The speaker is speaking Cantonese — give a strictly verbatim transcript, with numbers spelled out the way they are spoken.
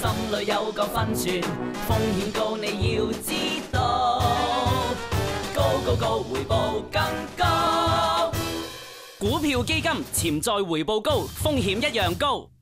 心裏有個分寸，風險高你要知道，高高高回報更高。股票基金潛在回報高，風險一樣高。